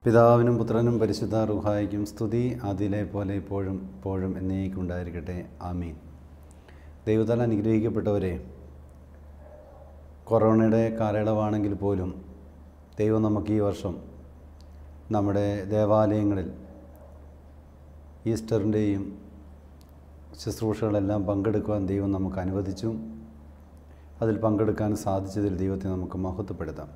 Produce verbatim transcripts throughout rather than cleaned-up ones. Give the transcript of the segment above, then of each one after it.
പിതാവിനും പുത്രനും പരിശുദ്ധ റൂഹായിക്കും സ്തുതി അതിലെ പോലെ ഇപ്പോഴും ഇപ്പോഴും എന്നേക്കും ഉണ്ടായിരിക്കട്ടെ. ആമീൻ. ദൈവത്താൽ അനുഗ്രഹിക്കപ്പെട്ടവരെ, കൊറോണയുടെ കാലയളവാണെങ്കിൽ പോലും ദൈവം നമുക്ക് ഈ വർഷം നമ്മുടെ ദേവാലയങ്ങളിൽ ഈസ്റ്ററിൻ്റെയും ശുശ്രൂഷകളെല്ലാം പങ്കെടുക്കുവാൻ ദൈവം നമുക്ക് അനുവദിച്ചു. അതിൽ പങ്കെടുക്കാൻ സാധിച്ചതിൽ ദൈവത്തെ നമുക്ക് മഹത്വപ്പെടുത്താം.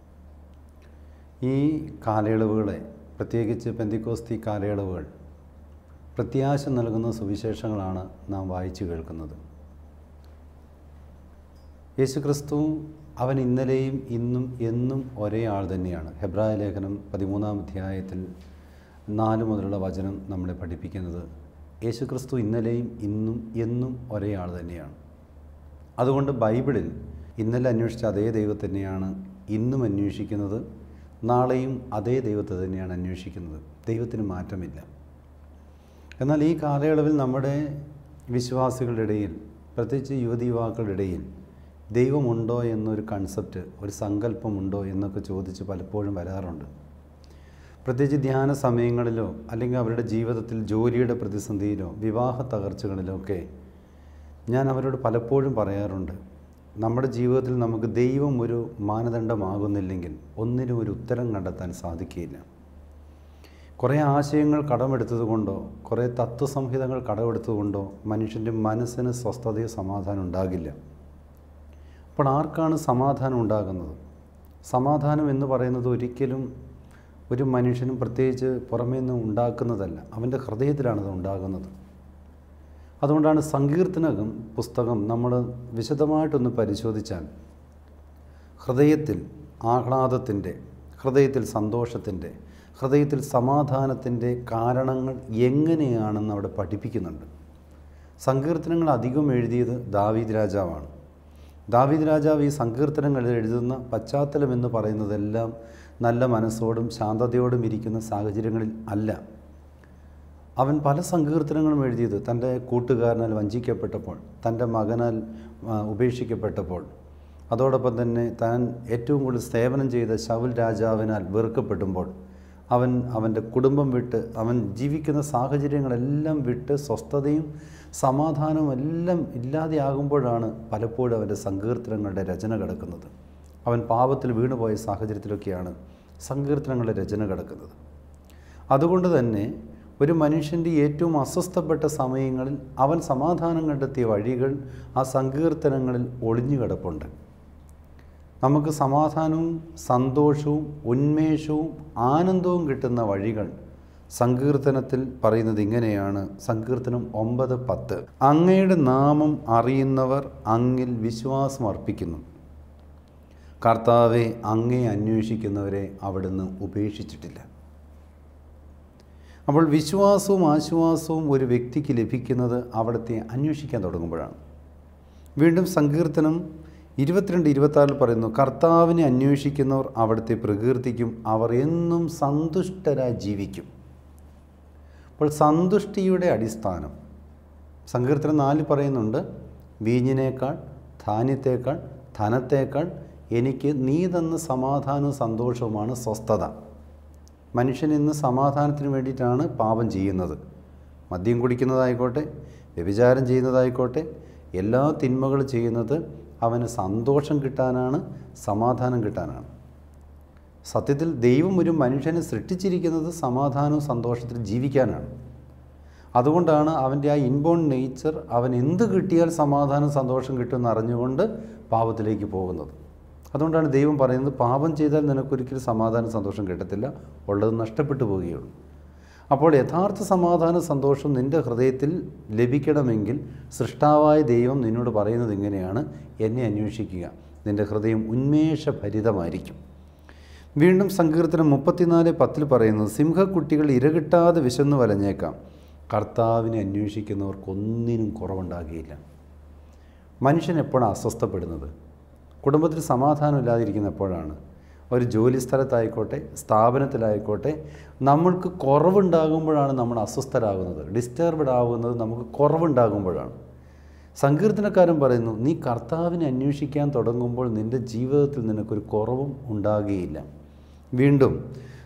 ഈ കാലയളവുകളെ, പ്രത്യേകിച്ച് പെന്തിക്കോസ്തി കാലയളവുകൾ, പ്രത്യാശ നൽകുന്ന സുവിശേഷങ്ങളാണ് നാം വായിച്ചു കേൾക്കുന്നത്. യേശുക്രിസ്തു അവൻ ഇന്നലെയും ഇന്നും എന്നും ഒരേ ആൾ തന്നെയാണ്. ഹെബ്രായ ലേഖനം പതിമൂന്നാം അധ്യായത്തിൽ നാല് മുതലുള്ള വചനം നമ്മളെ പഠിപ്പിക്കുന്നത് യേശുക്രിസ്തു ഇന്നലെയും ഇന്നും എന്നും ഒരേ ആൾ തന്നെയാണ്. അതുകൊണ്ട് ബൈബിളിൽ ഇന്നലെ അന്വേഷിച്ച അതേ ദൈവത്തെ തന്നെയാണ് ഇന്നും അന്വേഷിക്കുന്നത്, നാളെയും അതേ ദൈവത്തെ തന്നെയാണ് അന്വേഷിക്കുന്നത്. ദൈവത്തിന് മാറ്റമില്ല. എന്നാൽ ഈ കാലയളവിൽ നമ്മുടെ വിശ്വാസികളുടെ ഇടയിൽ, പ്രത്യേകിച്ച് യുവതി യുവാക്കളുടെ ഇടയിൽ ദൈവമുണ്ടോ എന്നൊരു കൺസെപ്റ്റ്, ഒരു സങ്കല്പമുണ്ടോ എന്നൊക്കെ ചോദിച്ച് പലപ്പോഴും വരാറുണ്ട്. പ്രത്യേകിച്ച് ധ്യാന സമയങ്ങളിലോ അല്ലെങ്കിൽ അവരുടെ ജീവിതത്തിൽ ജോലിയുടെ പ്രതിസന്ധിയിലോ വിവാഹ തകർച്ചകളിലോ ഒക്കെ ഞാൻ അവരോട് പലപ്പോഴും പറയാറുണ്ട്, നമ്മുടെ ജീവിതത്തിൽ നമുക്ക് ദൈവം ഒരു മാനദണ്ഡമാകുന്നില്ലെങ്കിൽ ഒന്നിനും ഒരു ഉത്തരം കണ്ടെത്താൻ സാധിക്കുകയില്ല. കുറേ ആശയങ്ങൾ കടമെടുത്തതുകൊണ്ടോ കുറേ തത്വസംഹിതകൾ കടമെടുത്തതുകൊണ്ടോ മനുഷ്യൻ്റെ മനസ്സിന് സ്വസ്ഥതയോ സമാധാനം ഉണ്ടാകില്ല. അപ്പോൾ ആർക്കാണ് സമാധാനം ഉണ്ടാകുന്നത്? സമാധാനം എന്ന് പറയുന്നത് ഒരിക്കലും ഒരു മനുഷ്യനും പ്രത്യേകിച്ച് പുറമേ നിന്ന് ഉണ്ടാക്കുന്നതല്ല, അവൻ്റെ ഹൃദയത്തിലാണത് ഉണ്ടാകുന്നത്. അതുകൊണ്ടാണ് സങ്കീർത്തനം പുസ്തകം നമ്മൾ വിശദമായിട്ടൊന്ന് പരിശോധിച്ചാൽ ഹൃദയത്തിൽ ആഹ്ലാദത്തിൻ്റെ, ഹൃദയത്തിൽ സന്തോഷത്തിൻ്റെ, ഹൃദയത്തിൽ സമാധാനത്തിൻ്റെ കാരണങ്ങൾ എങ്ങനെയാണെന്ന് അവിടെ പഠിപ്പിക്കുന്നുണ്ട്. സങ്കീർത്തനങ്ങൾ അധികം എഴുതിയത് ദാവീദ് രാജാവാണ്. ദാവീദ് രാജാവ് ഈ സങ്കീർത്തനങ്ങൾ എഴുതുന്ന പശ്ചാത്തലം എന്ന് പറയുന്നതെല്ലാം നല്ല മനസ്സോടും ശാന്തതയോടും ഇരിക്കുന്ന സാഹചര്യങ്ങളിൽ അല്ല. അവൻ പല സങ്കീർത്തനങ്ങളും എഴുതിയത് തൻ്റെ കൂട്ടുകാരനാൽ വഞ്ചിക്കപ്പെട്ടപ്പോൾ, തൻ്റെ മകനാൽ ഉപേക്ഷിക്കപ്പെട്ടപ്പോൾ, അതോടൊപ്പം തന്നെ താൻ ഏറ്റവും കൂടുതൽ സേവനം ചെയ്ത ശൗൽ രാജാവിനാൽ വെറുക്കപ്പെടുമ്പോൾ, അവൻ അവൻ്റെ കുടുംബം വിട്ട് അവൻ ജീവിക്കുന്ന സാഹചര്യങ്ങളെല്ലാം വിട്ട് സ്വസ്ഥതയും സമാധാനവും എല്ലാം ഇല്ലാതെയാകുമ്പോഴാണ് പലപ്പോഴും അവൻ്റെ സങ്കീർത്തനങ്ങളുടെ രചന കിടക്കുന്നത്. അവൻ പാപത്തിൽ വീണുപോയ സാഹചര്യത്തിലൊക്കെയാണ് സങ്കീർത്തനങ്ങളുടെ രചന കിടക്കുന്നത്. അതുകൊണ്ട് തന്നെ ഒരു മനുഷ്യൻ്റെ ഏറ്റവും അസ്വസ്ഥപ്പെട്ട സമയങ്ങളിൽ അവൻ സമാധാനം കണ്ടെത്തിയ വഴികൾ ആ സങ്കീർത്തനങ്ങളിൽ ഒളിഞ്ഞു കിടപ്പുണ്ട്. നമുക്ക് സമാധാനവും സന്തോഷവും ഉന്മേഷവും ആനന്ദവും കിട്ടുന്ന വഴികൾ സങ്കീർത്തനത്തിൽ പറയുന്നത് ഇങ്ങനെയാണ്. സങ്കീർത്തനം ഒമ്പത് പത്ത്: അങ്ങയുടെ നാമം അറിയുന്നവർ അങ്ങിൽ വിശ്വാസം അർപ്പിക്കുന്നു. കർത്താവെ, അങ്ങേ അന്വേഷിക്കുന്നവരെ അവിടുന്ന് ഉപേക്ഷിച്ചിട്ടില്ല. അപ്പോൾ വിശ്വാസവും ആശ്വാസവും ഒരു വ്യക്തിക്ക് ലഭിക്കുന്നത് അവിടുത്തെ അന്വേഷിക്കാൻ തുടങ്ങുമ്പോഴാണ്. വീണ്ടും സങ്കീർത്തനം ഇരുപത്തിരണ്ട് ഇരുപത്താറിൽ പറയുന്നു, കർത്താവിനെ അന്വേഷിക്കുന്നവർ അവിടുത്തെ പ്രകീർത്തിക്കും, അവർ എന്നും സന്തുഷ്ടരായി ജീവിക്കും. അപ്പോൾ സന്തുഷ്ടിയുടെ അടിസ്ഥാനം സങ്കീർത്തനം നാല് പറയുന്നുണ്ട്, വീഞ്ഞിനേക്കാൾ ധാന്യത്തേക്കാൾ ധനത്തേക്കാൾ എനിക്ക് നീ തന്ന സമാധാനവും സന്തോഷവുമാണ് സ്വസ്ഥത. മനുഷ്യൻ ഇന്ന് സമാധാനത്തിന് വേണ്ടിയിട്ടാണ് പാപം ചെയ്യുന്നത്. മദ്യം കുടിക്കുന്നതായിക്കോട്ടെ, വ്യഭിചാരം ചെയ്യുന്നതായിക്കോട്ടെ, എല്ലാ തിന്മകളും ചെയ്യുന്നത് അവന് സന്തോഷം കിട്ടാനാണ്, സമാധാനം കിട്ടാനാണ്. സത്യത്തിൽ ദൈവം ഒരു മനുഷ്യനെ സൃഷ്ടിച്ചിരിക്കുന്നത് സമാധാനവും സന്തോഷത്തിൽ ജീവിക്കാനാണ്. അതുകൊണ്ടാണ് അവൻ്റെ ആ ഇൻബോൺ നേച്ചർ, അവൻ എന്ത് കിട്ടിയാൽ സമാധാനം സന്തോഷം കിട്ടുമെന്ന് അറിഞ്ഞുകൊണ്ട് പാപത്തിലേക്ക് പോകുന്നത്. അതുകൊണ്ടാണ് ദൈവം പറയുന്നത്, പാപം ചെയ്താൽ നിനക്കൊരിക്കലും സമാധാനം സന്തോഷം കിട്ടത്തില്ല, ഉള്ളത് നഷ്ടപ്പെട്ടു പോവുകയുള്ളൂ. അപ്പോൾ യഥാർത്ഥ സമാധാന സന്തോഷം നിൻ്റെ ഹൃദയത്തിൽ ലഭിക്കണമെങ്കിൽ സൃഷ്ടാവായ ദൈവം നിന്നോട് പറയുന്നത് ഇങ്ങനെയാണ്, എന്നെ അന്വേഷിക്കുക, നിൻ്റെ ഹൃദയം ഉന്മേഷഭരിതമായിരിക്കും. വീണ്ടും സങ്കീർത്തനം മുപ്പത്തിനാല് പത്തിൽ പറയുന്നത്, സിംഹക്കുട്ടികൾ ഇരകിട്ടാതെ വിശന്നു വലഞ്ഞേക്കാം, കർത്താവിനെ അന്വേഷിക്കുന്നവർക്കൊന്നിനും കുറവുണ്ടാകുകയില്ല. മനുഷ്യൻ എപ്പോഴാണ് അസ്വസ്ഥപ്പെടുന്നത്? കുടുംബത്തിൽ സമാധാനം ഇല്ലാതിരിക്കുന്ന എപ്പോഴാണ്? ഒരു ജോലി സ്ഥലത്തായിക്കോട്ടെ, സ്ഥാപനത്തിലായിക്കോട്ടെ, നമ്മൾക്ക് കുറവുണ്ടാകുമ്പോഴാണ് നമ്മൾ അസ്വസ്ഥരാകുന്നത്, ഡിസ്റ്റർബ്ഡ് ആകുന്നത് നമുക്ക് കുറവുണ്ടാകുമ്പോഴാണ്. സങ്കീർത്തനക്കാരൻ പറയുന്നു, നീ കർത്താവിനെ അന്വേഷിക്കാൻ തുടങ്ങുമ്പോൾ നിൻ്റെ ജീവിതത്തിൽ നിനക്കൊരു കുറവും ഉണ്ടാകുകയില്ല. വീണ്ടും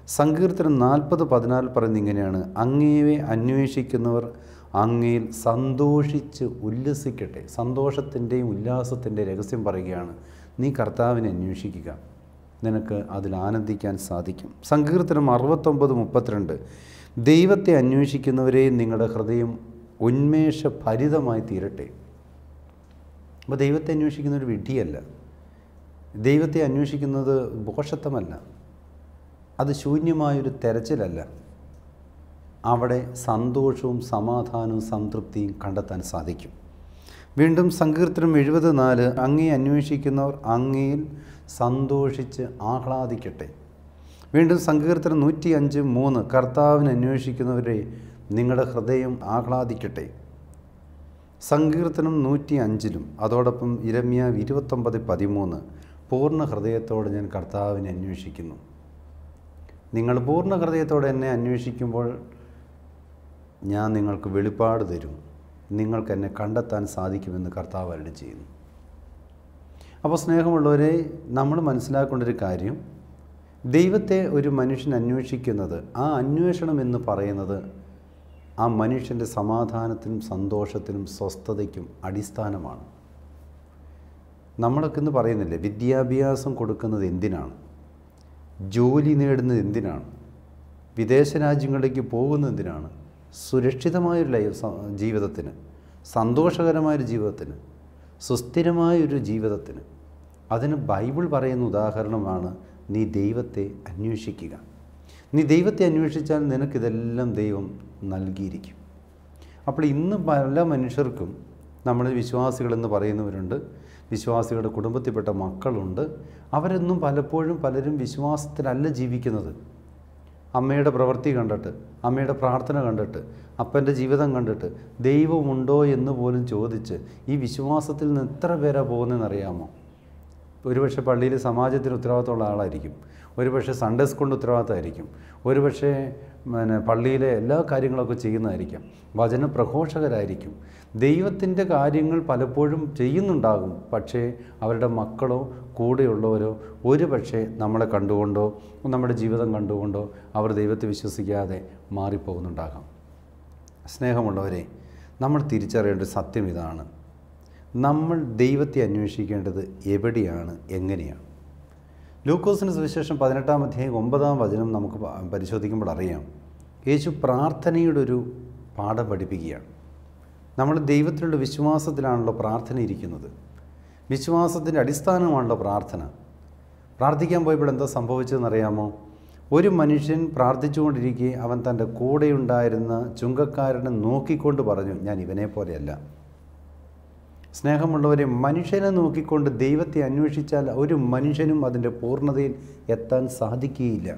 സങ്കീർത്തനം നാൽപ്പത് പതിനാല് പറയുന്നത് ഇങ്ങനെയാണ്: അങ്ങയെ അന്വേഷിക്കുന്നവർ അങ്ങയിൽ സന്തോഷിച്ച് ഉല്ലസിക്കട്ടെ. സന്തോഷത്തിൻ്റെയും ഉല്ലാസത്തിൻ്റെയും രഹസ്യം പറയുകയാണ്, നീ കർത്താവിനെ അന്വേഷിക്കുക, നിനക്ക് അതിൽ ആനന്ദിക്കാൻ സാധിക്കും. സങ്കീർത്തനം അറുപത്തൊമ്പത് മുപ്പത്തിരണ്ട്: ദൈവത്തെ അന്വേഷിക്കുന്നവരെ നിങ്ങളുടെ ഹൃദയം ഉന്മേഷഭരിതമായി തീരട്ടെ. അപ്പോൾ ദൈവത്തെ അന്വേഷിക്കുന്നൊരു വിഡ്ഢിയല്ല, ദൈവത്തെ അന്വേഷിക്കുന്നത് ഭോഷത്വമല്ല, അത് ശൂന്യമായൊരു തെരച്ചിലല്ല. അവിടെ സന്തോഷവും സമാധാനവും സംതൃപ്തിയും കണ്ടെത്താൻ സാധിക്കും. വീണ്ടും സങ്കീർത്തനം എഴുപത് നാല്: അങ്ങയെ അന്വേഷിക്കുന്നവർ അങ്ങയിൽ സന്തോഷിച്ച് ആഹ്ലാദിക്കട്ടെ. വീണ്ടും സങ്കീർത്തനം നൂറ്റി അഞ്ച് മൂന്ന്: കർത്താവിനെ അന്വേഷിക്കുന്നവരെ നിങ്ങളുടെ ഹൃദയം ആഹ്ലാദിക്കട്ടെ. സങ്കീർത്തനം നൂറ്റി അഞ്ചിലും അതോടൊപ്പം ഇരമ്യാവ് ഇരുപത്തൊമ്പത് പതിമൂന്ന്: പൂർണ്ണ ഹൃദയത്തോടെ ഞാൻ കർത്താവിനെ അന്വേഷിക്കുന്നു. നിങ്ങൾ പൂർണ്ണ ഹൃദയത്തോടെ എന്നെ അന്വേഷിക്കുമ്പോൾ ഞാൻ നിങ്ങൾക്ക് വെളിപ്പാട് തരും, നിങ്ങൾക്ക് എന്നെ കണ്ടെത്താൻ സാധിക്കുമെന്ന് കർത്താവ് അരുളി ചെയ്യുന്നു. അപ്പോൾ സ്നേഹമുള്ളവരെ, നമ്മൾ മനസ്സിലാക്കേണ്ടൊരു കാര്യം, ദൈവത്തെ ഒരു മനുഷ്യൻ അന്വേഷിക്കുന്നത്, ആ അന്വേഷണം എന്ന് പറയുന്നത് ആ മനുഷ്യൻ്റെ സമാധാനത്തിനും സന്തോഷത്തിനും സ്വസ്ഥതയ്ക്കും അടിസ്ഥാനമാണ്. നമ്മളൊക്കെ ഇന്ന് പറയുന്നില്ലേ, വിദ്യാഭ്യാസം കൊടുക്കുന്നത് എന്തിനാണ്, ജോലി നേടുന്നത് എന്തിനാണ്, വിദേശ രാജ്യങ്ങളിലേക്ക് പോകുന്നത് എന്തിനാണ്? സുരക്ഷിതമായൊരു ലൈഫ് ജീവിതത്തിന്, സന്തോഷകരമായൊരു ജീവിതത്തിന്, സുസ്ഥിരമായൊരു ജീവിതത്തിന്. അതിന് ബൈബിൾ പറയുന്ന ഉദാഹരണമാണ് നീ ദൈവത്തെ അന്വേഷിക്കുക. നീ ദൈവത്തെ അന്വേഷിച്ചാൽ നിനക്കിതെല്ലാം ദൈവം നൽകിയിരിക്കും. അപ്പോൾ ഇന്ന് പല മനുഷ്യർക്കും, നമ്മൾ വിശ്വാസികളെന്ന് പറയുന്നവരുണ്ട്, വിശ്വാസികളുടെ കുടുംബത്തിൽപ്പെട്ട മക്കളുണ്ട്, അവരൊന്നും പലപ്പോഴും പലരും വിശ്വാസത്തിലല്ല ജീവിക്കുന്നത്. അമ്മയുടെ പ്രവൃത്തി കണ്ടിട്ട്, അമ്മയുടെ പ്രാർത്ഥന കണ്ടിട്ട്, അപ്പൻ്റെ ജീവിതം കണ്ടിട്ട് ദൈവമുണ്ടോ എന്ന് പോലും ചോദിച്ച് ഈ വിശ്വാസത്തിൽ നിന്ന് എത്ര പേരാ പോകുന്നതെന്നറിയാമോ? ഒരുപക്ഷെ പള്ളിയിൽ സമാജത്തിന് ഉത്തരവാദിത്തമുള്ള ആളായിരിക്കും, ഒരുപക്ഷെ സൺഡേ സ്കൂളിൻ്റെ ഉത്തരവാദിത്തമായിരിക്കും, ഒരുപക്ഷെ പിന്നെ പള്ളിയിലെ എല്ലാ കാര്യങ്ങളൊക്കെ ചെയ്യുന്നതായിരിക്കും, വചന പ്രഘോഷകരായിരിക്കും, ദൈവത്തിൻ്റെ കാര്യങ്ങൾ പലപ്പോഴും ചെയ്യുന്നുണ്ടാകും. പക്ഷേ അവരുടെ മക്കളോ കൂടെയുള്ളവരോ ഒരു പക്ഷേ നമ്മളെ കണ്ടുകൊണ്ടോ നമ്മുടെ ജീവിതം കണ്ടുകൊണ്ടോ അവർ ദൈവത്തെ വിശ്വസിക്കാതെ മാറിപ്പോകുന്നുണ്ടാകാം. സ്നേഹമുള്ളവരെ, നമ്മൾ തിരിച്ചറിയേണ്ട സത്യം ഇതാണ്: നമ്മൾ ദൈവത്തെ അന്വേഷിക്കേണ്ടത് എവിടെയാണ്, എങ്ങനെയാണ്? ലൂക്കോസിന് സുവിശേഷം പതിനെട്ടാം അധ്യായം ഒമ്പതാം വചനം നമുക്ക് പരിശോധിക്കുമ്പോൾ അറിയാം, യേശു പ്രാർത്ഥനയുടെ ഒരു പാഠം പഠിപ്പിക്കുകയാണ്. നമ്മൾ ദൈവത്തിലുള്ള വിശ്വാസത്തിലാണല്ലോ പ്രാർത്ഥന ഇരിക്കുന്നത്, വിശ്വാസത്തിൻ്റെ അടിസ്ഥാനമാണല്ലോ പ്രാർത്ഥന. പ്രാർത്ഥിക്കാൻ പോയപ്പോൾ എന്താ സംഭവിച്ചതെന്നറിയാമോ? ഒരു മനുഷ്യൻ പ്രാർത്ഥിച്ചുകൊണ്ടിരിക്കെ അവൻ തൻ്റെ കൂടെയുണ്ടായിരുന്ന ചുങ്കക്കാരനെ നോക്കിക്കൊണ്ട് പറഞ്ഞു, ഞാൻ ഇവനെ പോലെയല്ല. സ്നേഹമുള്ളവരെ, മനുഷ്യനെ നോക്കിക്കൊണ്ട് ദൈവത്തെ അന്വേഷിച്ചാൽ ഒരു മനുഷ്യനും അതിൻ്റെ പൂർണ്ണതയിൽ എത്താൻ സാധിക്കുകയില്ല.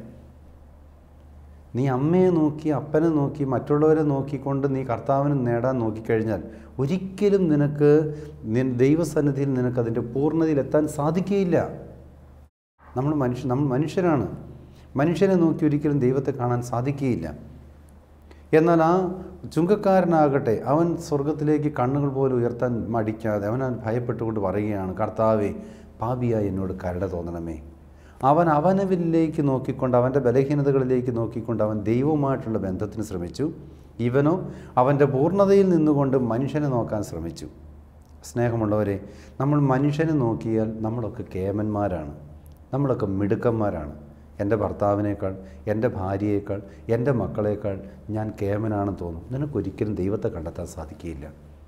നീ അമ്മയെ നോക്കി, അപ്പനെ നോക്കി, മറ്റുള്ളവരെ നോക്കിക്കൊണ്ട് നീ കർത്താവിനെ നേടാൻ നോക്കിക്കഴിഞ്ഞാൽ ഒരിക്കലും നിനക്ക് ദൈവസന്നിധിയിൽ നിനക്കതിൻ്റെ പൂർണ്ണതയിൽ എത്താൻ സാധിക്കുകയില്ല. നമ്മൾ മനുഷ്യ നമ്മൾ മനുഷ്യരാണ്. മനുഷ്യനെ നോക്കി ഒരിക്കലും ദൈവത്തെ കാണാൻ സാധിക്കുകയില്ല. എന്നാൽ ആ ചുങ്കക്കാരനാകട്ടെ, അവൻ സ്വർഗത്തിലേക്ക് കണ്ണുകൾ പോലും ഉയർത്താൻ മടിക്കാതെ അവൻ ഭയപ്പെട്ടുകൊണ്ട് പറയുകയാണ്, കർത്താവേ, പാപിയായി എന്നോട് കരുണ തോന്നണമേ. അവൻ അവനവിലേക്ക് നോക്കിക്കൊണ്ട്, അവൻ്റെ ബലഹീനതകളിലേക്ക് നോക്കിക്കൊണ്ട് അവൻ ദൈവവുമായിട്ടുള്ള ബന്ധത്തിന് ശ്രമിച്ചു. ഇവനോ അവൻ്റെ പൂർണ്ണതയിൽ നിന്നുകൊണ്ട് മനുഷ്യനെ നോക്കാൻ ശ്രമിച്ചു. സ്നേഹമുള്ളവരെ, നമ്മൾ മനുഷ്യനെ നോക്കിയാൽ നമ്മളൊക്കെ കേമന്മാരാണ്, നമ്മളൊക്കെ മിടുക്കന്മാരാണ്. എൻ്റെ ഭർത്താവിനേക്കാൾ, എൻ്റെ ഭാര്യയേക്കാൾ, എൻ്റെ മക്കളേക്കാൾ ഞാൻ കേമനാണെന്ന് തോന്നും. നിനക്കൊരിക്കലും ദൈവത്തെ കണ്ടെത്താൻ സാധിക്കുകയില്ല.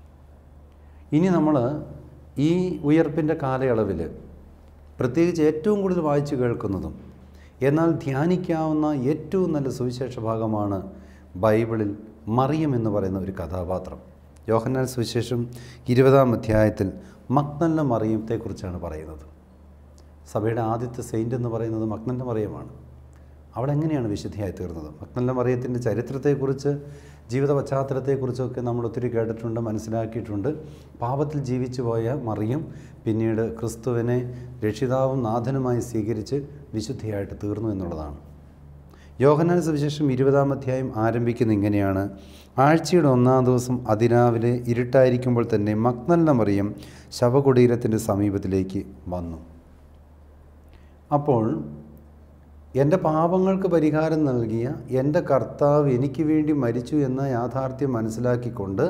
ഇനി നമ്മൾ ഈ ഉയർപ്പിൻ്റെ കാലയളവിൽ പ്രത്യേകിച്ച് ഏറ്റവും കൂടുതൽ വായിച്ചു കേൾക്കുന്നതും എന്നാൽ ധ്യാനിക്കാവുന്ന ഏറ്റവും നല്ല സുവിശേഷ ഭാഗമാണ് ബൈബിളിൽ മറിയം എന്ന് പറയുന്ന ഒരു കഥാപാത്രം. യോഹന്നാൻ സുവിശേഷം ഇരുപതാം അധ്യായത്തിൽ മഗ്ദലന മറിയത്തെക്കുറിച്ചാണ് പറയുന്നത്. സഭയുടെ ആദ്യത്തെ സെയിൻ്റ് എന്ന് പറയുന്നത് മഗ്ദലന മറിയമാണ്. അവളെങ്ങനെയാണ് വിശുദ്ധിയായി തീർന്നത്? മഗ്ദലന മറിയത്തിൻ്റെ ചരിത്രത്തെക്കുറിച്ച്, ജീവിത പശ്ചാത്തലത്തെക്കുറിച്ചൊക്കെ നമ്മൾ ഒത്തിരി കേട്ടിട്ടുണ്ട്, മനസ്സിലാക്കിയിട്ടുണ്ട്. പാപത്തിൽ ജീവിച്ചു പോയ മറിയം പിന്നീട് ക്രിസ്തുവിനെ രക്ഷിതാവും നാഥനുമായി സ്വീകരിച്ച് വിശുദ്ധിയായിട്ട് തീർന്നു എന്നുള്ളതാണ്. യോഹന്നാൻ സുവിശേഷം ഇരുപതാം അധ്യായം ആരംഭിക്കുന്ന ഇങ്ങനെയാണ്: ആഴ്ചയുടെ ഒന്നാം ദിവസം അതിരാവിലെ ഇരുട്ടായിരിക്കുമ്പോൾ തന്നെ മഗ്ദലന മറിയം ശവകുടീരത്തിൻ്റെ സമീപത്തിലേക്ക് വന്നു. അപ്പോൾ എൻ്റെ പാപങ്ങൾക്ക് പരിഹാരം നൽകിയ എൻ്റെ കർത്താവ് എനിക്ക് വേണ്ടി മരിച്ചു എന്ന യാഥാർത്ഥ്യം മനസ്സിലാക്കിക്കൊണ്ട്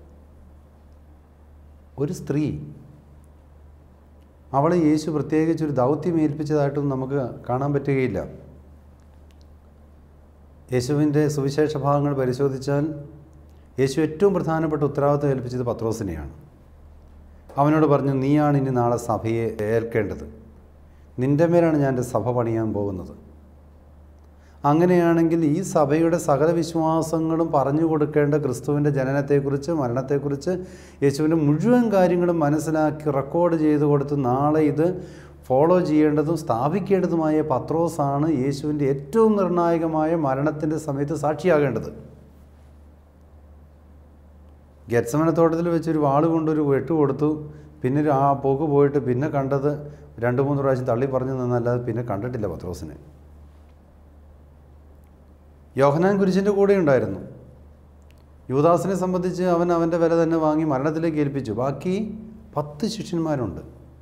ഒരു സ്ത്രീ, അവളെ യേശു പ്രത്യേകിച്ച് ഒരു ദൗത്യം ഏൽപ്പിച്ചതായിട്ടൊന്നും നമുക്ക് കാണാൻ പറ്റുകയില്ല. യേശുവിൻ്റെ സുവിശേഷ ഭാഗങ്ങൾ പരിശോധിച്ചാൽ യേശു ഏറ്റവും പ്രധാനപ്പെട്ട ഉത്തരവാദിത്വം ഏൽപ്പിച്ചത് പത്രോസിനെയാണ്. അവനോട് പറഞ്ഞു, നീയാണ് ഇനി നാളെ സഭയെ ഏൽക്കേണ്ടത്, നിൻ്റെ മേലാണ് ഞാൻ എൻ്റെ സഭ പണിയാൻ പോകുന്നത്. അങ്ങനെയാണെങ്കിൽ ഈ സഭയുടെ സകല വിശ്വാസങ്ങളും പറഞ്ഞു കൊടുക്കേണ്ട ക്രിസ്തുവിൻ്റെ ജനനത്തെക്കുറിച്ച്, മരണത്തെക്കുറിച്ച്, യേശുവിൻ്റെ മുഴുവൻ കാര്യങ്ങളും മനസ്സിലാക്കി റെക്കോർഡ് ചെയ്ത് കൊടുത്ത് നാളെ ഇത് ഫോളോ ചെയ്യേണ്ടതും സ്ഥാപിക്കേണ്ടതുമായ പത്രോസാണ് യേശുവിൻ്റെ ഏറ്റവും നിർണായകമായ മരണത്തിൻ്റെ സമയത്ത് സാക്ഷിയാകേണ്ടത്. ഗെത്സമന തോട്ടത്തിൽ വെച്ചൊരു വാള് കൊണ്ടൊരു വെട്ട് കൊടുത്തു, പിന്നെ ആ പോക്ക് പോയിട്ട് പിന്നെ കണ്ടത് രണ്ട് മൂന്ന് പ്രാവശ്യം തള്ളി പറഞ്ഞു നിന്നല്ലാതെ പിന്നെ കണ്ടിട്ടില്ല പത്രോസിനെ. യോഹന്നാൻ കുരിശിൻ്റെ കൂടെ ഉണ്ടായിരുന്നു. യൂദാസിനെ സംബന്ധിച്ച് അവൻ അവൻ്റെ വില തന്നെ വാങ്ങി മരണത്തിലേക്ക് ഏൽപ്പിച്ചു. ബാക്കി പത്ത് ശിഷ്യന്മാരുണ്ട്.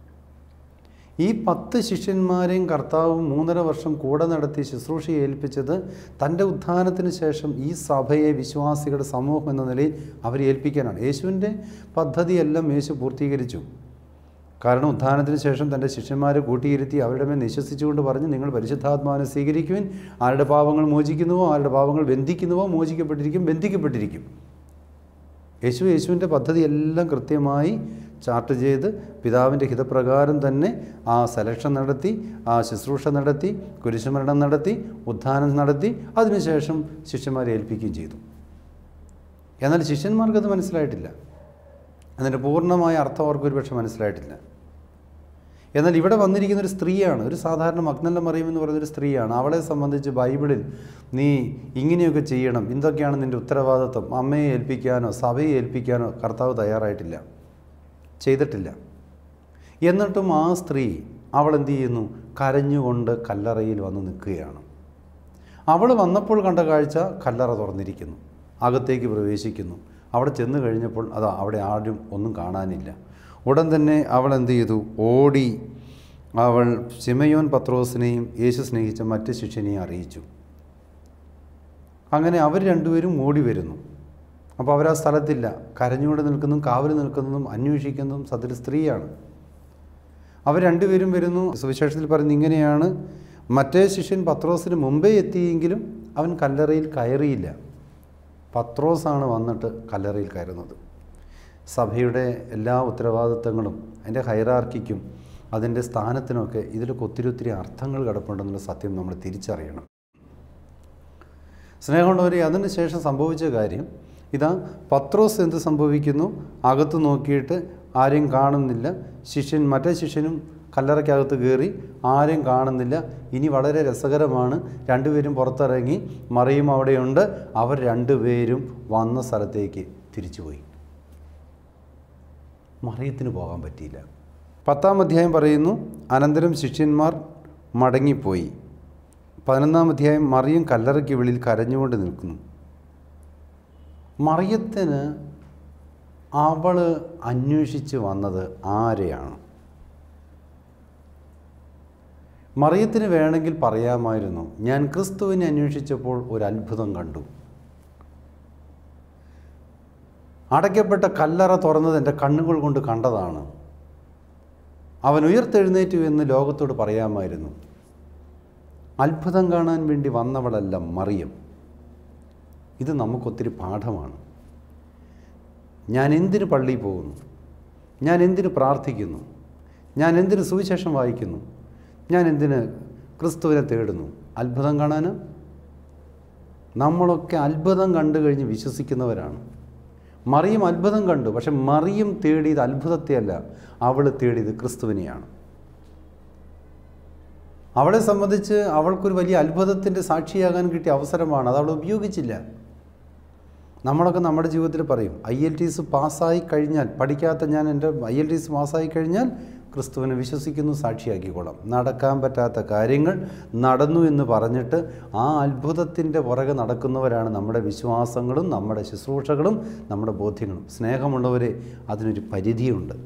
ഈ പത്ത് ശിഷ്യന്മാരെയും കർത്താവ് മൂന്നര വർഷം കൂടെ നടത്തി ശുശ്രൂഷ ഏൽപ്പിച്ചത് തൻ്റെ ഉത്ഥാനത്തിന് ശേഷം ഈ സഭയെ വിശ്വാസികളുടെ സമൂഹം എന്ന നിലയിൽ അവരെ ഏൽപ്പിക്കാനാണ്. യേശുവിൻ്റെ പദ്ധതിയെല്ലാം യേശു പൂർത്തീകരിച്ചു. കാരണം ഉത്ഥാനത്തിന് ശേഷം തൻ്റെ ശിഷ്യന്മാരെ കൂട്ടിയിരുത്തി അവരുടെ മേൽ നിശ്വസിച്ചുകൊണ്ട് പറഞ്ഞ്, നിങ്ങൾ പരിശുദ്ധാത്മാവിനെ സ്വീകരിക്കുവിൻ, ആരുടെ പാപങ്ങൾ മോചിക്കുന്നുവോ ആരുടെ പാപങ്ങൾ ബന്ധിക്കുന്നുവോ മോചിക്കപ്പെട്ടിരിക്കും, ബന്ധിക്കപ്പെട്ടിരിക്കും. യേശു യേശുവിൻ്റെ പദ്ധതിയെല്ലാം കൃത്യമായി ചാർട്ട് ചെയ്ത് പിതാവിൻ്റെ ഹിതപ്രകാരം തന്നെ ആ സെലക്ഷൻ നടത്തി, ആ ശുശ്രൂഷ നടത്തി, കുരിശുമരണം നടത്തി, ഉത്ഥാനം നടത്തി, അതിനുശേഷം ശിഷ്യന്മാരെ ഏൽപ്പിക്കുകയും ചെയ്തു. എന്നാൽ ശിഷ്യന്മാർക്കത് മനസ്സിലായിട്ടില്ല. അതിൻ്റെ പൂർണ്ണമായ അർത്ഥം അവർക്ക് ഒരുപക്ഷെ മനസ്സിലായിട്ടില്ല. എന്നാൽ ഇവിടെ വന്നിരിക്കുന്നൊരു സ്ത്രീയാണ്, ഒരു സാധാരണ മഗ്ദലന മറിയം എന്ന് പറയുന്നൊരു സ്ത്രീയാണ്. അവളെ സംബന്ധിച്ച് ബൈബിളിൽ നീ ഇങ്ങനെയൊക്കെ ചെയ്യണം, എന്തൊക്കെയാണ് നിൻ്റെ ഉത്തരവാദിത്വം, അമ്മയെ ഏൽപ്പിക്കാനോ സഭയെ ഏൽപ്പിക്കാനോ കർത്താവ് തയ്യാറായിട്ടില്ല, ചെയ്തിട്ടില്ല. എന്നിട്ടും ആ സ്ത്രീ അവൾ എന്ത് ചെയ്യുന്നു? കരഞ്ഞുകൊണ്ട് കല്ലറയിൽ വന്ന് നിൽക്കുകയാണ്. അവൾ വന്നപ്പോൾ കണ്ട കാഴ്ച, കല്ലറ തുറന്നിരിക്കുന്നു, അകത്തേക്ക് പ്രവേശിക്കുന്നു. അവിടെ ചെന്ന് കഴിഞ്ഞപ്പോൾ അതാ അവിടെ ആരും ഒന്നും കാണാനില്ല. ഉടൻ തന്നെ അവൾ എന്ത് ചെയ്തു? ഓടി അവൾ ശിമയോൻ പത്രോസിനെയും യേശു സ്നേഹിച്ച മറ്റ് ശിഷ്യനെയും അറിയിച്ചു. അങ്ങനെ അവർ രണ്ടുപേരും ഓടി വരുന്നു. അപ്പോൾ അവരാ സ്ഥലത്തില്ല. കരഞ്ഞുകൊണ്ട് നിൽക്കുന്നതും കാവൽ നിൽക്കുന്നതും അന്വേഷിക്കുന്നതും സതൊരു സ്ത്രീയാണ്. അവർ രണ്ടുപേരും വരുന്നു. സുവിശേഷത്തിൽ പറയുന്നത് ഇങ്ങനെയാണ്, മറ്റേ ശിഷ്യൻ പത്രോസിന് മുമ്പേ എത്തിയെങ്കിലും അവൻ കല്ലറയിൽ കയറിയില്ല. പത്രോസാണ് വന്നിട്ട് കല്ലറയിൽ കയറുന്നത്. സഭയുടെ എല്ലാ ഉത്തരവാദിത്തങ്ങളും അതിൻ്റെ ഹൈറാർക്കിക്കും അതിൻ്റെ സ്ഥാനത്തിനൊക്കെ ഇതിലൊക്കെ ഒത്തിരി ഒത്തിരി അർത്ഥങ്ങൾ കിടപ്പുണ്ടെന്നുള്ള സത്യം നമ്മൾ തിരിച്ചറിയണം. സ്നേഹമുള്ളവരെ, അതിന് ശേഷം സംഭവിച്ച കാര്യം ഇതാ, പത്രോസ് എന്ത് സംഭവിക്കുന്നു? അകത്ത് നോക്കിയിട്ട് ആരെയും കാണുന്നില്ല. ശിഷ്യൻ മറ്റേ ശിഷ്യനും കല്ലറയ്ക്കകത്ത് കയറി, ആരെയും കാണുന്നില്ല. ഇനി വളരെ രസകരമാണ്. രണ്ടുപേരും പുറത്തിറങ്ങി, മറിയും അവിടെയുണ്ട്. അവർ രണ്ടുപേരും വന്ന സ്ഥലത്തേക്ക് തിരിച്ചുപോയി. മറിയത്തിന് പോകാൻ പറ്റിയില്ല. പത്താം അധ്യായം പറയുന്നു, അനന്തരം ശിഷ്യന്മാർ മടങ്ങിപ്പോയി. പതിനൊന്നാം അധ്യായം, മറിയം കല്ലറയ്ക്ക് വെളിയിൽ കരഞ്ഞുകൊണ്ട് നിൽക്കുന്നു. മറിയത്തിന് അവൾ അന്വേഷിച്ച് വന്നത് ആരെയാണ്? മറിയത്തിന് വേണമെങ്കിൽ പറയാമായിരുന്നു, ഞാൻ ക്രിസ്തുവിനെ അന്വേഷിച്ചപ്പോൾ ഒരു അത്ഭുതം കണ്ടു. അടയ്ക്കപ്പെട്ട കല്ലറ തുറന്നത് എൻ്റെ കണ്ണുകൾ കൊണ്ട് കണ്ടതാണ്. അവൻ ഉയർത്തെഴുന്നേറ്റു എന്ന് ലോകത്തോട് പറയാമായിരുന്നു. അത്ഭുതം കാണാൻ വേണ്ടി വന്നവളല്ല മറിയം. ഇത് നമുക്കൊത്തിരി പാഠമാണ്. ഞാൻ എന്തിന് പള്ളിയിൽ പോകുന്നു? ഞാൻ എന്തിന് പ്രാർത്ഥിക്കുന്നു? ഞാൻ എന്തിന് സുവിശേഷം വായിക്കുന്നു? ഞാൻ എന്തിന് ക്രിസ്തുവിനെ തേടുന്നു? അത്ഭുതം കാണാൻ? നമ്മളൊക്കെ അത്ഭുതം കണ്ടു കഴിഞ്ഞ് വിശ്വസിക്കുന്നവരാണ്. മറിയം അത്ഭുതം കണ്ടു. പക്ഷെ മറിയം തേടിയത് അത്ഭുതത്തെയല്ല, അവൾ തേടിയത് ക്രിസ്തുവിനെയാണ്. അവളെ സംബന്ധിച്ച് അവൾക്കൊരു വലിയ അത്ഭുതത്തിൻ്റെ സാക്ഷിയാകാൻ കിട്ടിയ അവസരമാണ്, അത് അവൾ ഉപയോഗിച്ചില്ല. നമ്മളൊക്കെ നമ്മുടെ ജീവിതത്തിൽ പറയും, ഐ എൽ ടി എസ് പാസ്സായി കഴിഞ്ഞാൽ, പഠിക്കാത്ത ഞാൻ എൻ്റെ ഐ എൽ ടി എസ് പാസ്സായി കഴിഞ്ഞാൽ ക്രിസ്തുവിനെ വിശ്വസിക്കുന്നു, സാക്ഷിയാക്കിക്കോളാം. നടക്കാൻ പറ്റാത്ത കാര്യങ്ങൾ നടന്നു എന്ന് പറഞ്ഞിട്ട് ആ അത്ഭുതത്തിൻ്റെ പുറകെ നടക്കുന്നവരാണ് നമ്മുടെ വിശ്വാസങ്ങളും നമ്മുടെ ശുശ്രൂഷകളും നമ്മുടെ ബോധ്യങ്ങളും. സ്നേഹമുള്ളവരെ, അതിനൊരു പരിധിയുണ്ട്.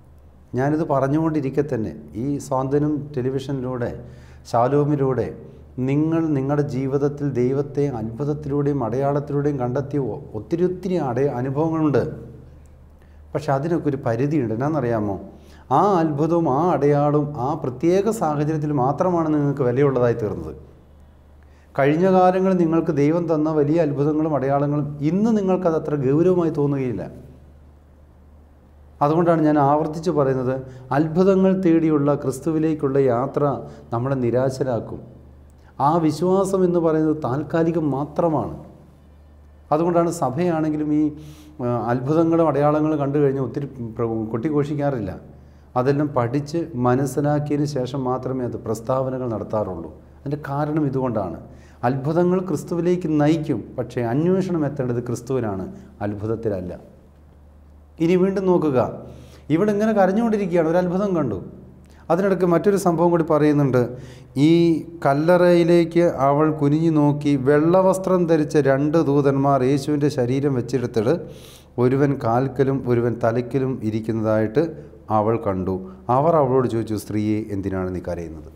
ഞാനിത് പറഞ്ഞുകൊണ്ടിരിക്കെ തന്നെ ഈ സ്വാന്തനം ടെലിവിഷനിലൂടെ, ശാലോമിലൂടെ നിങ്ങൾ നിങ്ങളുടെ ജീവിതത്തിൽ ദൈവത്തെ അത്ഭുതത്തിലൂടെയും അടയാളത്തിലൂടെയും കണ്ടെത്തിയ ഒത്തിരി ഒത്തിരി അടയ അനുഭവങ്ങളുണ്ട്. പക്ഷെ അതിനൊക്കെ ഒരു പരിധിയുണ്ട്. എന്നാണെന്നറിയാമോ? ആ അത്ഭുതവും ആ അടയാളവും ആ പ്രത്യേക സാഹചര്യത്തിൽ മാത്രമാണ് നിങ്ങൾക്ക് വിലയുള്ളതായി തീർന്നത്. കഴിഞ്ഞ കാലങ്ങളിൽ നിങ്ങൾക്ക് ദൈവം തന്ന വലിയ അത്ഭുതങ്ങളും അടയാളങ്ങളും ഇന്ന് നിങ്ങൾക്കത് അത്ര ഗൗരവമായി തോന്നുകയില്ല. അതുകൊണ്ടാണ് ഞാൻ ആവർത്തിച്ച് പറയുന്നത്, അത്ഭുതങ്ങൾ തേടിയുള്ള ക്രിസ്തുവിലേക്കുള്ള യാത്ര നമ്മളെ നിരാശരാക്കും. ആ വിശ്വാസം എന്ന് പറയുന്നത് താൽക്കാലികം മാത്രമാണ്. അതുകൊണ്ടാണ് സഭയാണെങ്കിലും ഈ അത്ഭുതങ്ങളും അടയാളങ്ങളും കണ്ടു കഴിഞ്ഞാൽ ഒത്തിരി കൊട്ടിഘോഷിക്കാറില്ല. അതെല്ലാം പഠിച്ച് മനസ്സിലാക്കിയതിന് ശേഷം മാത്രമേ അത് പ്രസ്താവനകൾ നടത്താറുള്ളൂ. അതിൻ്റെ കാരണം ഇതുകൊണ്ടാണ്. അത്ഭുതങ്ങൾ ക്രിസ്തുവിലേക്ക് നയിക്കും, പക്ഷേ അന്വേഷണം എത്തേണ്ടത് ക്രിസ്തുവിനാണ്, അത്ഭുതത്തിലല്ല. ഇനി വീണ്ടും നോക്കുക, ഇവിടെ ഇങ്ങനെ കരഞ്ഞുകൊണ്ടിരിക്കുകയാണ്, ഒരു അത്ഭുതം കണ്ടു. അതിനിടയ്ക്ക് മറ്റൊരു സംഭവം കൂടി പറയുന്നുണ്ട്. ഈ കല്ലറയിലേക്ക് അവൾ കുനിഞ്ഞു നോക്കി, വെള്ളവസ്ത്രം ധരിച്ച രണ്ട് ദൂതന്മാർ യേശുവിൻ്റെ ശരീരം വെച്ചെടുത്തിട്ട് ഒരുവൻ കാൽക്കലും ഒരുവൻ തലയ്ക്കലും ഇരിക്കുന്നതായിട്ട് അവൾ കണ്ടു. അവർ അവളോട് ചോദിച്ചു, സ്ത്രീയെ, എന്തിനാണ് നീ കരയുന്നത്?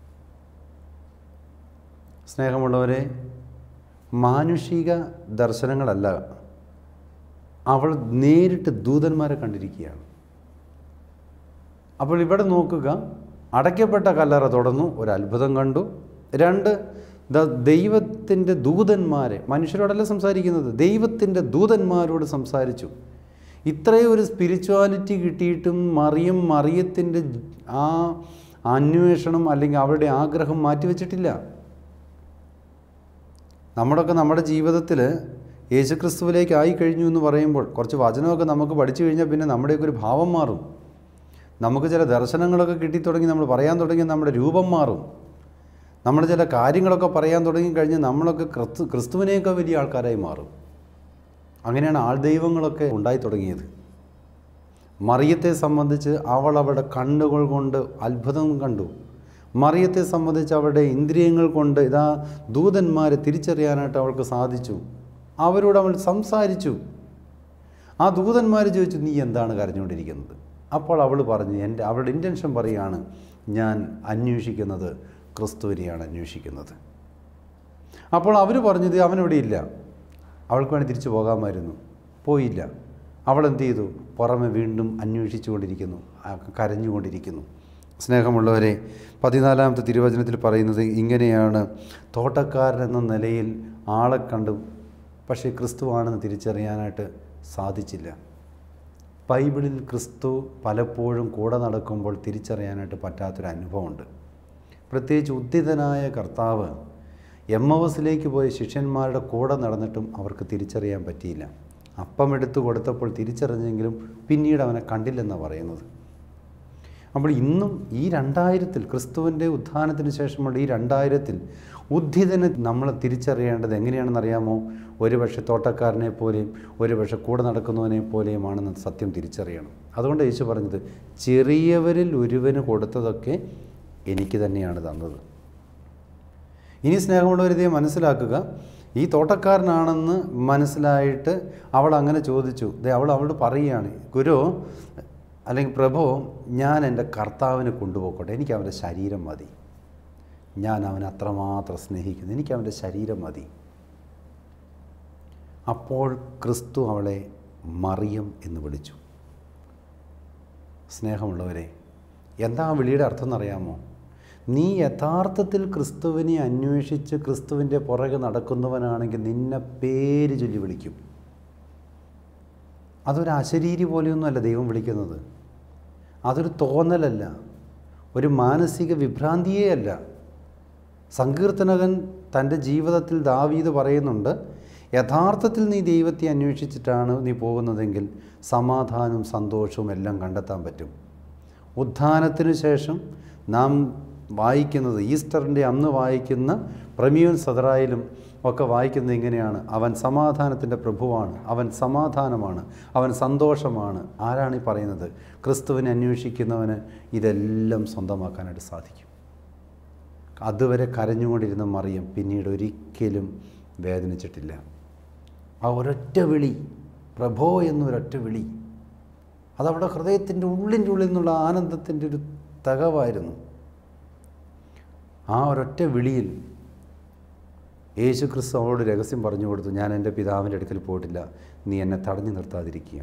സ്നേഹമുള്ളവരെ, മാനുഷിക ദർശനങ്ങളല്ല, അവൾ നേരിട്ട് ദൂതന്മാരെ കണ്ടിരിക്കുകയാണ്. അപ്പോൾ ഇവിടെ നോക്കുക, അടയ്ക്കപ്പെട്ട കല്ലറ തുറന്നു, ഒരു അത്ഭുതം കണ്ടു. രണ്ട്, ദൈവത്തിൻ്റെ ദൂതന്മാരെ, മനുഷ്യരോടല്ല സംസാരിക്കുന്നത്, ദൈവത്തിൻ്റെ ദൂതന്മാരോട് സംസാരിച്ചു. ഇത്രയും ഒരു സ്പിരിച്വാലിറ്റി കിട്ടിയിട്ടും മറിയം മറിയത്തിൻ്റെ ആ അന്വേഷണം അല്ലെങ്കിൽ അവരുടെ ആഗ്രഹം മാറ്റിവെച്ചിട്ടില്ല. നമ്മുടെയൊക്കെ നമ്മുടെ ജീവിതത്തിൽ യേശുക്രിസ്തുവിലേക്ക് ആയി കഴിഞ്ഞു എന്ന് പറയുമ്പോൾ കുറച്ച് വചനമൊക്കെ നമുക്ക് പഠിച്ചു കഴിഞ്ഞാൽ പിന്നെ നമ്മുടെയൊക്കെ ഒരു ഭാവം മാറും. നമുക്ക് ചില ദർശനങ്ങളൊക്കെ കിട്ടിത്തുടങ്ങി, നമ്മൾ പറയാൻ തുടങ്ങി, നമ്മുടെ രൂപം മാറും. നമ്മൾ ചില കാര്യങ്ങളൊക്കെ പറയാൻ തുടങ്ങിക്കഴിഞ്ഞാൽ നമ്മളൊക്കെ ക്രിസ്തു ക്രിസ്തുവിനെയൊക്കെ വലിയ ആൾക്കാരായി മാറും. അങ്ങനെയാണ് ആൾ ദൈവങ്ങളൊക്കെ ഉണ്ടായി തുടങ്ങിയത്. മറിയത്തെ സംബന്ധിച്ച് അവൾ അവളുടെ കണ്ണുകൾ കൊണ്ട് അത്ഭുതം കണ്ടു. മറിയത്തെ സംബന്ധിച്ച് അവളുടെ ഇന്ദ്രിയങ്ങൾ കൊണ്ട് ഇതാ ദൂതന്മാരെ തിരിച്ചറിയാനായിട്ട് അവൾക്ക് സാധിച്ചു. അവരോട് അവൾ സംസാരിച്ചു. ആ ദൂതന്മാർ ചോദിച്ചു, നീ എന്താണ് കരഞ്ഞുകൊണ്ടിരിക്കുന്നത്? അപ്പോൾ അവൾ പറഞ്ഞു, എൻ്റെ അവളുടെ ഇൻറ്റൻഷൻ പറയുകയാണ്, ഞാൻ അന്വേഷിക്കുന്നത് ക്രിസ്തുവിനെയാണ് അന്വേഷിക്കുന്നത്. അപ്പോൾ അവർ പറഞ്ഞത്, അവനിവിടെ ഇല്ല, അവൾക്ക് വേണ്ടി തിരിച്ചു പോകാമായിരുന്നു, പോയില്ല. അവൾ എന്ത് ചെയ്തു? പുറമെ വീണ്ടും അന്വേഷിച്ചു കൊണ്ടിരിക്കുന്നു, കരഞ്ഞുകൊണ്ടിരിക്കുന്നു. സ്നേഹമുള്ളവരെ, പതിനാലാമത്തെ തിരുവചനത്തിൽ പറയുന്നത് ഇങ്ങനെയാണ്, തോട്ടക്കാരൻ എന്ന നിലയിൽ ആളെ കണ്ടു, പക്ഷേ ക്രിസ്തുവാണെന്ന് തിരിച്ചറിയാനായിട്ട് സാധിച്ചില്ല. ബൈബിളിൽ ക്രിസ്തു പലപ്പോഴും കൂടെ നടക്കുമ്പോൾ തിരിച്ചറിയാനായിട്ട് പറ്റാത്തൊരു അനുഭവമുണ്ട്. പ്രത്യേകിച്ച് ഉദ്ധിതനായ കർത്താവ് എമ്മവസിലേക്ക് പോയ ശിഷ്യന്മാരുടെ കൂടെ നടന്നിട്ടും അവർക്ക് തിരിച്ചറിയാൻ പറ്റിയില്ല. അപ്പം എടുത്തു കൊടുത്തപ്പോൾ തിരിച്ചറിഞ്ഞെങ്കിലും പിന്നീട് അവനെ കണ്ടില്ലെന്നാണ് പറയുന്നത്. അപ്പോൾ ഇന്നും ഈ രണ്ടായിരത്തിൽ, ക്രിസ്തുവിൻ്റെ ഉത്ഥാനത്തിന് ശേഷമുള്ള ഈ രണ്ടായിരത്തിൽ ഉദ്ധിതനെ നമ്മൾ തിരിച്ചറിയേണ്ടത് എങ്ങനെയാണെന്ന് അറിയാമോ? ഒരുപക്ഷെ തോട്ടക്കാരനെ പോലെയും ഒരുപക്ഷെ കൂടെ നടക്കുന്നവനെ പോലെയുമാണെന്ന് സത്യം തിരിച്ചറിയണം. അതുകൊണ്ട് യേശു പറഞ്ഞത്, ചെറിയവരിൽ ഒരുവന് കൊടുത്തതൊക്കെ എനിക്ക് തന്നെയാണ് തന്നത്. ഇനി സ്നേഹമുള്ളവരിതേ മനസ്സിലാക്കുക, ഈ തോട്ടക്കാരനാണെന്ന് മനസ്സിലായിട്ട് അവൾ അങ്ങനെ ചോദിച്ചു. അവൾ അവളോട് പറയുകയാണ്, ഗുരു അല്ലെങ്കിൽ പ്രഭു, ഞാൻ എൻ്റെ കർത്താവിനെ കൊണ്ടുപോയിക്കോട്ടെ, എനിക്ക് അവൻ്റെ ശരീരം മതി, ഞാൻ അവനെ അത്രമാത്രം സ്നേഹിക്കുന്നു, എനിക്ക് അവൻ്റെ ശരീരം മതി. അപ്പോൾ ക്രിസ്തു അവളെ മറിയം എന്ന് വിളിച്ചു. സ്നേഹമുള്ളവരെ, എന്താ ആ വിളിയുടെ അർത്ഥം എന്നറിയാമോ? നീ യഥാർത്ഥത്തിൽ ക്രിസ്തുവിനെ അന്വേഷിച്ച് ക്രിസ്തുവിൻ്റെ പുറകെ നടക്കുന്നവനാണെങ്കിൽ നിന്നെ പേര് ചൊല്ലി വിളിക്കും. അതൊരു അശരീരി പോലെയൊന്നുമല്ല ദൈവം വിളിക്കുന്നത്. അതൊരു തോന്നലല്ല, ഒരു മാനസിക വിഭ്രാന്തിയേ അല്ല. സങ്കീർത്തനകൻ തൻ്റെ ജീവിതത്തിൽ ദാവീദ് പറയുന്നുണ്ട്, യഥാർത്ഥത്തിൽ നീ ദൈവത്തെ അന്വേഷിച്ചിട്ടാണ് നീ പോകുന്നതെങ്കിൽ സമാധാനവും സന്തോഷവും എല്ലാം കണ്ടെത്താൻ പറ്റും. ഉത്ഥാനത്തിന് ശേഷം നാം വായിക്കുന്നത്, ഈസ്റ്ററിൻ്റെ അന്ന് വായിക്കുന്ന പ്രമിയോൻ സദറായിലും ഒക്കെ വായിക്കുന്നത് ഇങ്ങനെയാണ്, അവൻ സമാധാനത്തിൻ്റെ പ്രഭുവാണ്, അവൻ സമാധാനമാണ്, അവൻ സന്തോഷമാണ്. ആരാണ് ഈ പറയുന്നത്? ക്രിസ്തുവിനെ അന്വേഷിക്കുന്നവന് ഇതെല്ലാം സ്വന്തമാക്കാനായിട്ട് സാധിക്കും. അതുവരെ കരഞ്ഞുകൊണ്ടിരുന്ന മറിയം പിന്നീട് ഒരിക്കലും വേദനിച്ചിട്ടില്ല. ആ ഒരൊറ്റ വിളി, പ്രഭോ എന്നൊരൊറ്റ വിളി, അതവിടെ ഹൃദയത്തിൻ്റെ ഉള്ളിൻ്റെ ഉള്ളിൽ നിന്നുള്ള ആനന്ദത്തിൻ്റെ ഒരു തകവായിരുന്നു. ആ ഒരൊറ്റ വിളിയിൽ യേശു ക്രിസ്തു അവളോട് രഹസ്യം പറഞ്ഞു കൊടുത്തു, ഞാൻ എൻ്റെ പിതാവിൻ്റെ അടുക്കൽ പോയിട്ടില്ല, നീ എന്നെ തടഞ്ഞു നിർത്താതിരിക്കുക.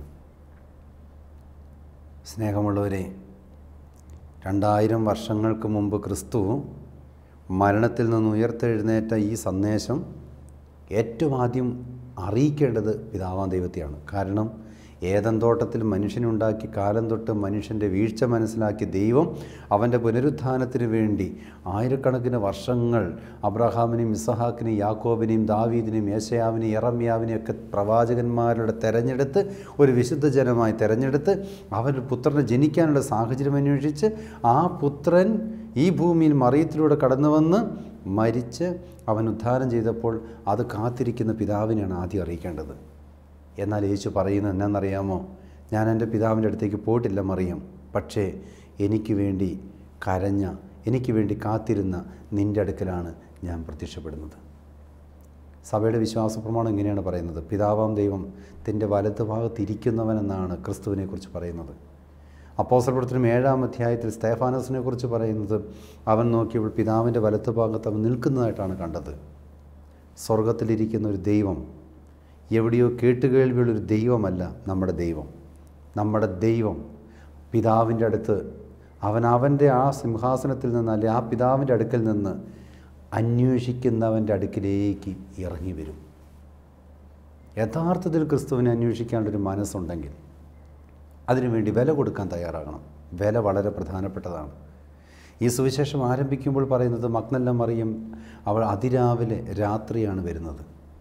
സ്നേഹമുള്ളവരെ, രണ്ടായിരം വർഷങ്ങൾക്ക് മുമ്പ് ക്രിസ്തു മരണത്തിൽ നിന്ന് ഉയർത്തെഴുന്നേറ്റ ഈ സന്ദേശം ഏറ്റവും ആദ്യം അറിയിക്കേണ്ടത് പിതാവാം ദൈവത്തെയാണ്. കാരണം ഏദൻ തോട്ടത്തിൽ മനുഷ്യനുണ്ടാക്കി കാലം തൊട്ട് മനുഷ്യൻ്റെ വീഴ്ച മനസ്സിലാക്കി ദൈവം അവൻ്റെ പുനരുത്ഥാനത്തിന് വേണ്ടി ആയിരക്കണക്കിന് വർഷങ്ങൾ അബ്രഹാമിനെയും ഇസഹാക്കിനെയും യാക്കോബിനെയും ദാവീദിനെയും യേശയാവിനെയും യെറമ്യാവിനെയും ഒക്കെ പ്രവാചകന്മാരുടെ തെരഞ്ഞെടുത്ത് ഒരു വിശുദ്ധ ജനമായി തെരഞ്ഞെടുത്ത് അവൻ്റെ പുത്രനെ ജനിക്കാനുള്ള സാഹചര്യം അന്വേഷിച്ച് ആ പുത്രൻ ഈ ഭൂമിയിൽ മറിയത്തിലൂടെ കടന്നു വന്ന് മരിച്ച് അവൻ ഉദ്ധാനം ചെയ്തപ്പോൾ അത് കാത്തിരിക്കുന്ന പിതാവിനെയാണ് ആദ്യം അറിയിക്കേണ്ടത്. എന്നാൽ യേശു പറയുന്നത് എന്നാണെന്നറിയാമോ? ഞാൻ എൻ്റെ പിതാവിൻ്റെ അടുത്തേക്ക് പോയിട്ടില്ല മറിയം, പക്ഷേ എനിക്ക് വേണ്ടി കരഞ്ഞ, എനിക്ക് വേണ്ടി കാത്തിരുന്ന നിൻ്റെ അടുക്കലാണ് ഞാൻ പ്രത്യക്ഷപ്പെടുന്നത്. സഭയുടെ വിശ്വാസ പ്രമാണം ഇങ്ങനെയാണ് പറയുന്നത്. പിതാവാം ദൈവം തൻ്റെ വലത്ത് ഭാഗത്തിരിക്കുന്നവനെന്നാണ് ക്രിസ്തുവിനെക്കുറിച്ച് പറയുന്നത്. അപ്പോസ്തലപ്രവർത്തനം ഏഴാം അധ്യായത്തിൽ സ്തേഫാനോസിനെ കുറിച്ച് പറയുന്നത് അവൻ നോക്കിയപ്പോൾ പിതാവിൻ്റെ വലത്ത് ഭാഗത്ത് അവൻ നിൽക്കുന്നതായിട്ടാണ് കണ്ടത്. സ്വർഗത്തിലിരിക്കുന്ന ഒരു ദൈവം, എവിടെയോ കേട്ടുകേൾവിയുള്ളൊരു ദൈവമല്ല നമ്മുടെ ദൈവം. നമ്മുടെ ദൈവം പിതാവിൻ്റെ അടുത്ത്, അവൻ അവൻ്റെ ആ സിംഹാസനത്തിൽ നിന്ന്, അല്ലെ ആ പിതാവിൻ്റെ അടുക്കൽ നിന്ന് അന്വേഷിക്കുന്നവൻ്റെ അടുക്കിലേക്ക് ഇറങ്ങി വരും. യഥാർത്ഥത്തിൽ ക്രിസ്തുവിനെ അന്വേഷിക്കാനുള്ളൊരു മനസ്സുണ്ടെങ്കിൽ അതിനുവേണ്ടി വില കൊടുക്കാൻ തയ്യാറാകണം. വില വളരെ പ്രധാനപ്പെട്ടതാണ്. ഈ സുവിശേഷം ആരംഭിക്കുമ്പോൾ പറയുന്നത് മഗ്ദലന മറിയം അവൾ അതിരാവിലെ രാത്രിയാണ് വരുന്നത്.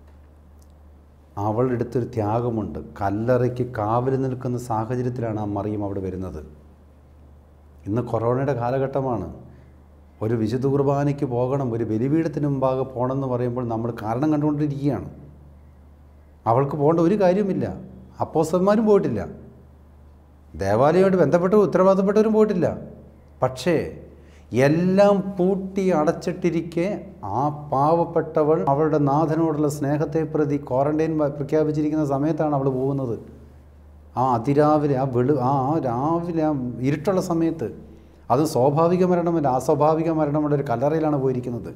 അവളുടെ അടുത്തൊരു ത്യാഗമുണ്ട്. കല്ലറയ്ക്ക് കാവൽ നിൽക്കുന്ന സാഹചര്യത്തിലാണ് ആ മറിയം അവിടെ വരുന്നത്. ഇന്ന് കൊറോണയുടെ കാലഘട്ടമാണ്. ഒരു വിശുദ്ധ കുർബാനയ്ക്ക് പോകണം, ഒരു ബലിപീഠത്തിന് മുമ്പാകെ പോകണമെന്ന് പറയുമ്പോൾ നമ്മൾ കാരണം കണ്ടുകൊണ്ടിരിക്കുകയാണ്. അവൾക്ക് പോകേണ്ട ഒരു കാര്യമില്ല. അപ്പോസ്തലന്മാരും പോയിട്ടില്ല, ദേവാലയമായിട്ട് ബന്ധപ്പെട്ട ഉത്തരവാദപ്പെട്ടവരും പോയിട്ടില്ല. പക്ഷേ എല്ലാം പൂട്ടി അടച്ചിട്ടിരിക്കെ ആ പാവപ്പെട്ടവൾ അവളുടെ നാഥനോടുള്ള സ്നേഹത്തെ പ്രതി ക്വാറന്റൈൻ പ്രഖ്യാപിച്ചിരിക്കുന്ന സമയത്താണ് അവൾ പോകുന്നത്. ആ അതിരാവിലെ, ആ വെളു ആ രാവിലെ ആ ഇരുട്ടുള്ള സമയത്ത്, അത് സ്വാഭാവിക മരണമല്ല, അസ്വാഭാവിക മരണമുള്ള ഒരു കല്ലറയിലാണ് പോയിരിക്കുന്നത്.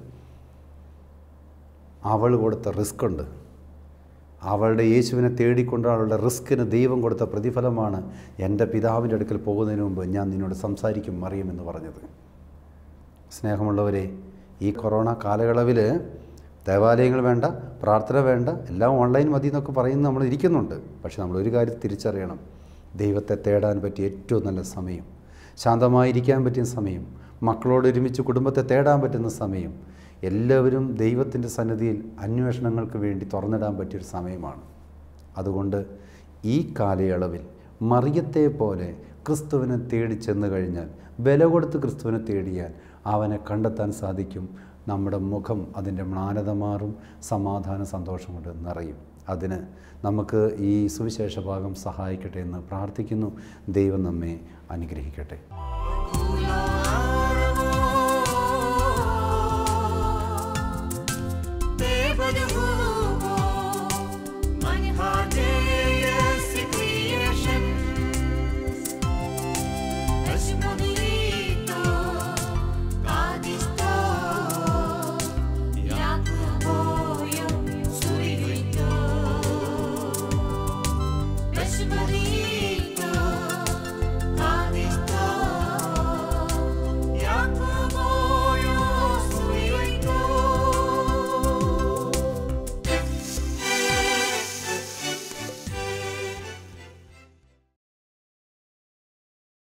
അവൾ കൊടുത്ത റിസ്ക് ഉണ്ട്. അവളുടെ യേശുവിനെ തേടിക്കൊണ്ട് അവളുടെ റിസ്കിന് ദൈവം കൊടുത്ത പ്രതിഫലമാണ് എൻ്റെ പിതാവിൻ്റെ അടുക്കൽ പോകുന്നതിന് മുമ്പ് ഞാൻ നിന്നോട് സംസാരിക്കും മറിയുമെന്ന് പറഞ്ഞത്. സ്നേഹമുള്ളവരെ, ഈ കൊറോണ കാലയളവിൽ ദേവാലയങ്ങൾ വേണ്ട, പ്രാർത്ഥന വേണ്ട, എല്ലാം ഓൺലൈൻ മതി എന്നൊക്കെ പറയുന്നത് നമ്മൾ ഇരിക്കുന്നുണ്ട്. പക്ഷെ നമ്മളൊരു കാര്യം തിരിച്ചറിയണം, ദൈവത്തെ തേടാൻ പറ്റിയ ഏറ്റവും നല്ല സമയം, ശാന്തമായിരിക്കാൻ പറ്റിയ സമയം, മക്കളോട് ഒരുമിച്ച് കുടുംബത്തെ തേടാൻ പറ്റുന്ന സമയം, എല്ലാവരും ദൈവത്തിൻ്റെ സന്നിധിയിൽ അന്വേഷണങ്ങൾക്ക് വേണ്ടി തുറന്നിടാൻ പറ്റിയൊരു സമയമാണ്. അതുകൊണ്ട് ഈ കാലയളവിൽ മറിയത്തെ പോലെ ക്രിസ്തുവിനെ തേടി ചെന്ന് കഴിഞ്ഞാൽ, വില കൊടുത്ത് ക്രിസ്തുവിനെ തേടിയാൽ അവനെ കണ്ടെത്താൻ സാധിക്കും. നമ്മുടെ മുഖം അതിൻ്റെ മ്ലാനത മാറും, സമാധാന സന്തോഷം കൊണ്ട് നിറയും. അതിന് നമുക്ക് ഈ സുവിശേഷ ഭാഗം സഹായിക്കട്ടെ എന്ന് പ്രാർത്ഥിക്കുന്നു. ദൈവം നമ്മെ അനുഗ്രഹിക്കട്ടെ.